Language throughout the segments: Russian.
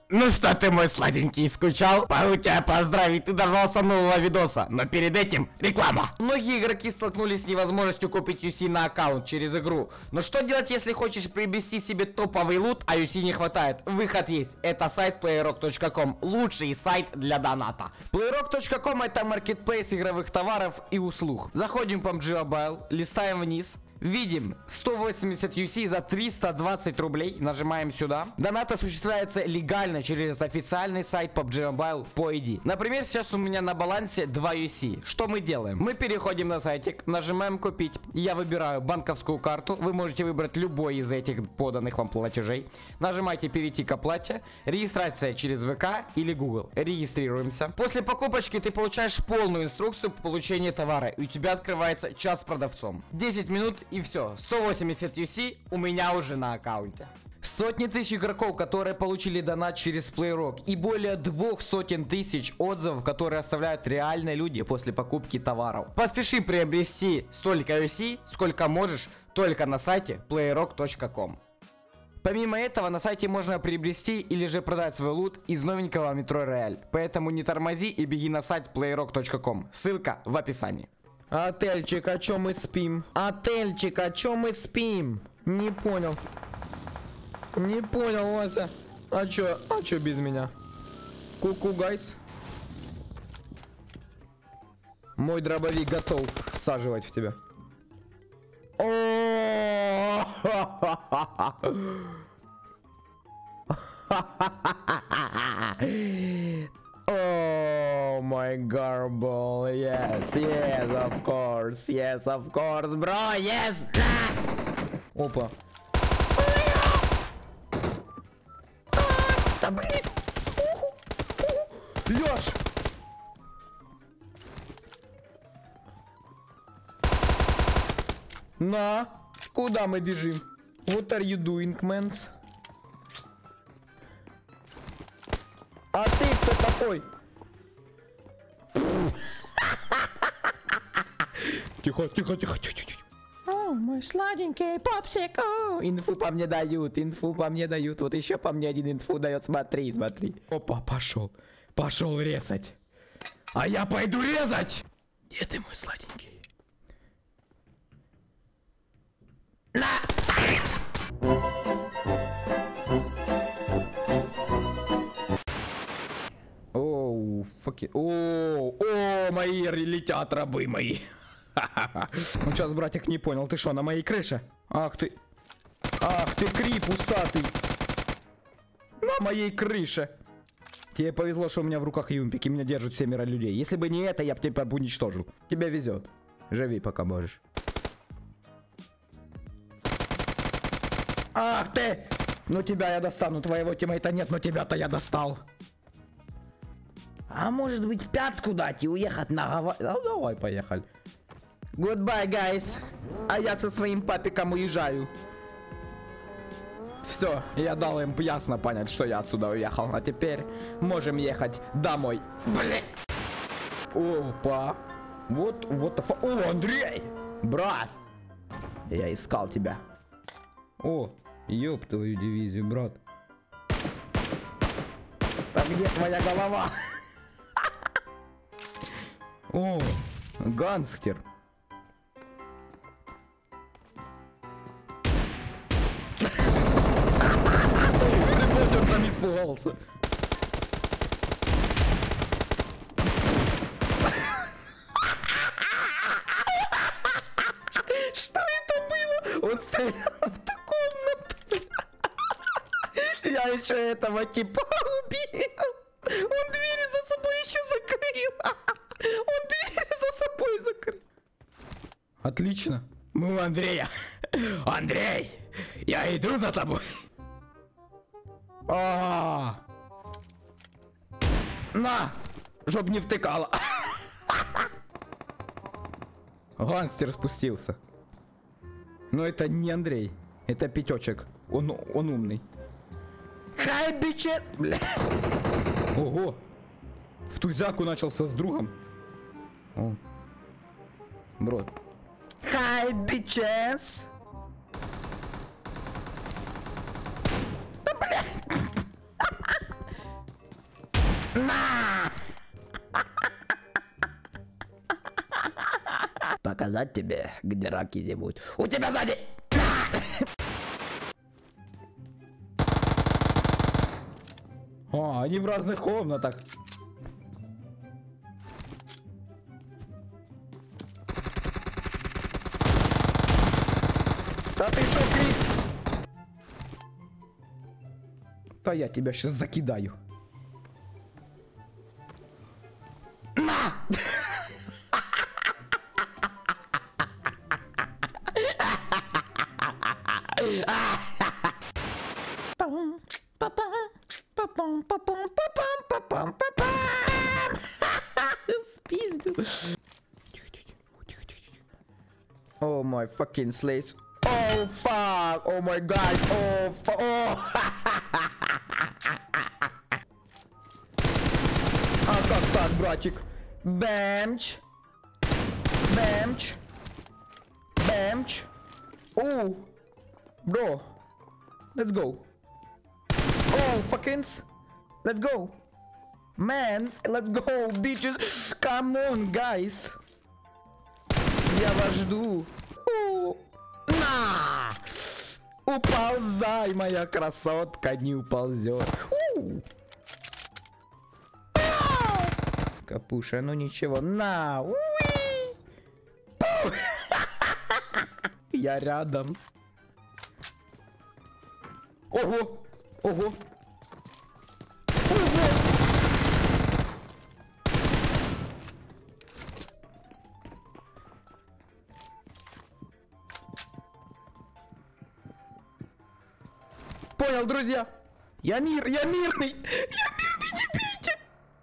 Ну что ты, мой сладенький, скучал? Могу тебя поздравить, ты дождался нового видоса. Но перед этим реклама. Многие игроки столкнулись с невозможностью купить UC на аккаунт через игру. Но что делать, если хочешь приобрести себе топовый лут, а UC не хватает? Выход есть. Это сайт playrock.com. Лучший сайт для доната. Playrock.com это маркетплейс игровых товаров и услуг. Заходим по PUBG Mobile, листаем вниз. Видим 180 UC за 320 рублей. Нажимаем сюда. Донат осуществляется легально через официальный сайт PUBG Mobile по ID. Например, сейчас у меня на балансе 2 UC. Что мы делаем? Мы переходим на сайтик, нажимаем купить. Я выбираю банковскую карту. Вы можете выбрать любой из этих поданных вам платежей. Нажимаете перейти к оплате. Регистрация через ВК или Google. Регистрируемся. После покупочки ты получаешь полную инструкцию по получению товара. И у тебя открывается чат с продавцом. 10 минут и все. 180 UC у меня уже на аккаунте. Сотни тысяч игроков, которые получили донат через PlayRock, и более 200 тысяч отзывов, которые оставляют реальные люди после покупки товаров. Поспеши приобрести столько UC, сколько можешь, только на сайте playrock.com. Помимо этого, на сайте можно приобрести или же продать свой лут из новенького метро Реаль. Поэтому не тормози и беги на сайт playrock.com. Ссылка в описании. Отельчик, о чем мы спим? Отельчик, о чем мы спим? Не понял. Не понял, Вася. А чё без меня? Ку-ку, гайс. Мой дробовик готов всаживать в тебя. Oh my garble, yes, of course, bro, yes. Опа. Да блин. Лёш. На, куда мы бежим? What are you doing, mans? А ты кто такой? Тихо. О, мой сладенький попсик. Инфу по мне дают. Вот еще по мне один инфу дает. Смотри. Опа, пошел резать. А я пойду резать. Где ты, мой сладенький? На! Оу, факи. О, мои летят рабы мои. Ну сейчас, братик, не понял, ты что, на моей крыше? Ах ты крип усатый. На моей крыше. Тебе повезло, что у меня в руках юмпик, и меня держат 7 людей. Если бы не это, я бы тебя уничтожил. Тебе везет. Живи, пока можешь. Ах ты! Ну тебя я достану, твоего тиммейта нет, но тебя-то я достал. А может быть пятку дать и уехать на Гавайи? Ну давай, поехали. Goodbye, guys. А я со своим папиком уезжаю. Все, я дал им ясно понять, что я отсюда уехал. А теперь можем ехать домой. Блин. Опа. Вот the fuck. О, Андрей! Брат! Я искал тебя. О, ёб твою дивизию, брат. Так где твоя голова? О, гангстер. Он сам испугался. Что это было? Он стрелял в ту комнату. Я еще этого типа убил. Он двери за собой еще закрыл. Отлично. Мы у Андрея. Андрей, я иду за тобой. На, чтоб не втыкало. Гангстер спустился. Но это не Андрей. Это Пятёчек. Он умный. Хай, биче! Бля. Ого. В тузяку начался с другом. О. Брат. Hi, bitches! Да, бля! На! Показать тебе, где раки зимуют. У тебя сзади! О, они в разных комнатах. Да ты шо, Крит? Да я тебя сейчас закидаю. На! Спиздил. Oh my fucking slaves. Oh fuck. Oh my god. Oh fuck. Oh. А как так, братик? Бэмч. Бэмч. Бэмч. О. Bro. Let's go. Oh, fuckings. Let's go. Man, let's go, bitches. Come on, guys. Я вас жду. На! Уползай, моя красотка, не уползет. Капуша, ну ничего. На! Я рядом. Ого! Ого! Ого! Понял, друзья? Я мирный! Я мирный, не бейте!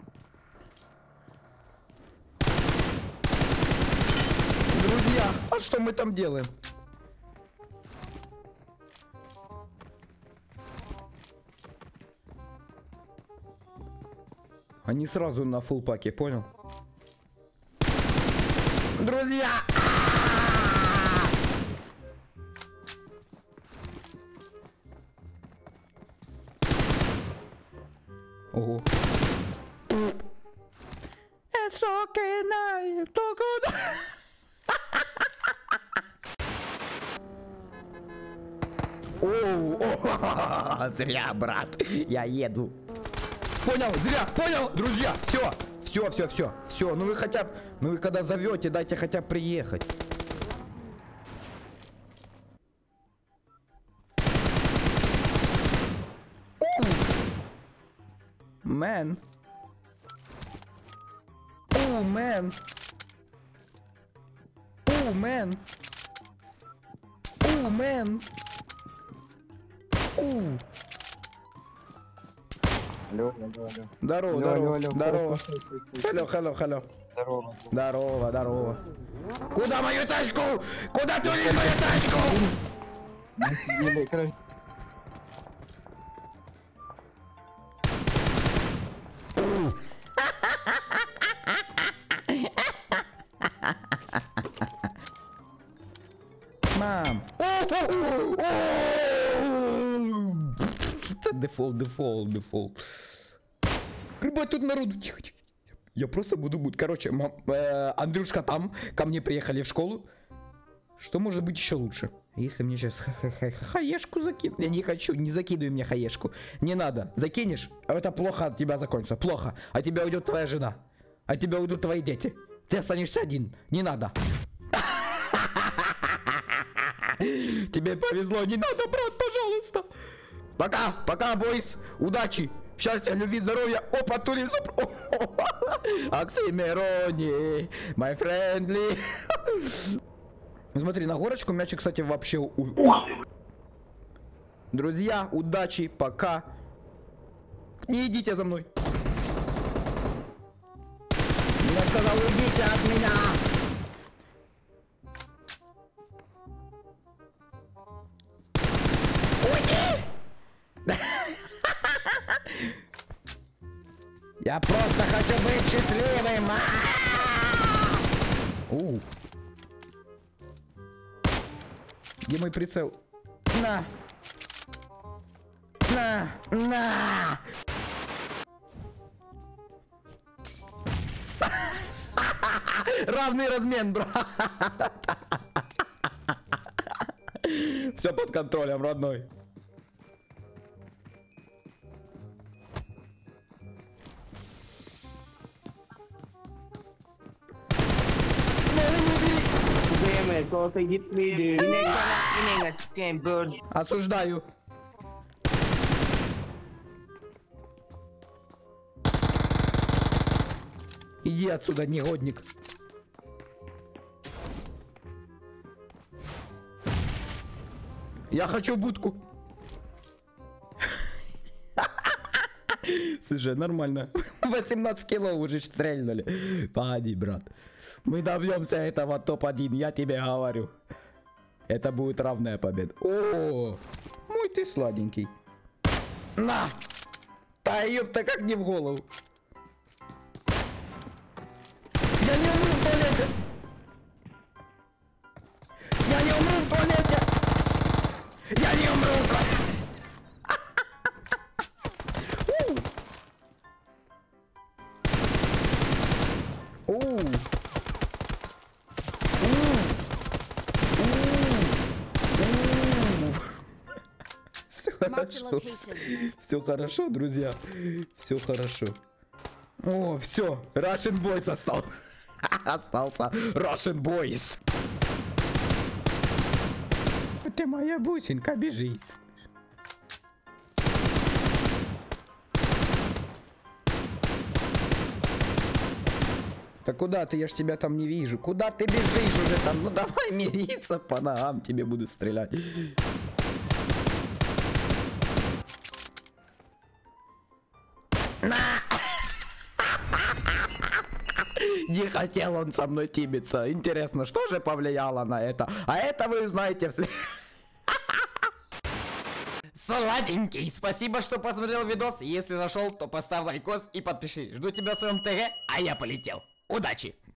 Друзья, а что мы там делаем? Они сразу на фулпаке, понял? Друзья! Ого. It's okay now, только... О, зря, брат, я еду. Понял, зря, понял, друзья, все, ну вы хотя бы, ну вы когда зовете, дайте хотя бы приехать. Man. Oh, man. Oh, man. Oh, man. Oh. Алло, алло, алло. Здорово, Алло, здорово, алло, здорово. Hello. Здорово. Здорово. Куда мою тачку? Куда ты лез мою тачку? Мам. Дефолт. Ребят, тут народу. Тихо. Я просто буду... Короче, Андрюшка там, ко мне приехали в школу. Что может быть еще лучше? Если мне сейчас хаешку закинут. Я не хочу, не закидывай мне хаешку. Не надо. Закинешь, это плохо от тебя закончится. Плохо. От тебя уйдет твоя жена. От тебя уйдут твои дети. Ты останешься один. Не надо. Тебе повезло. Не надо, брат, пожалуйста. Пока, бойс. Удачи. Счастья, любви, здоровья. Опа, турин. Оксимирони. My friendly. Смотри, на горочку мячик, кстати, вообще... Друзья, удачи, пока. Не идите за мной. Я сказал, уйдите от меня. Уйди! Я просто хочу быть счастливым. Где мой прицел? На! Равный размен, бро. Все под контролем, родной. Game có thể giúp đi đường nên là game bird. Осуждаю. Иди отсюда, негодник. Я хочу будку. Слушай, нормально. 18 кило уже стрельнули. Погоди, брат. Мы добьемся этого топ-1, я тебе говорю. Это будет равная победа. О, мой ты сладенький. На! Да ёпта, как не в голову. Я не умру в туалете. Я не умру в туалете. Я не умру в туалете. Все хорошо, друзья. Все хорошо. О, все. Russian Boys остался. Остался Russian Boys. Ты моя бусинка, бежи. Да куда ты? Я ж тебя там не вижу. Куда ты бежишь уже там? Ну давай мириться, по ногам тебе буду стрелять. На! Не хотел он со мной тимиться. Интересно, что же повлияло на это? А это вы узнаете вслед. Сладенький, спасибо, что посмотрел видос. Если зашел, то поставь лайкос и подпишись. Жду тебя в своем ТГ, а я полетел. Удачи!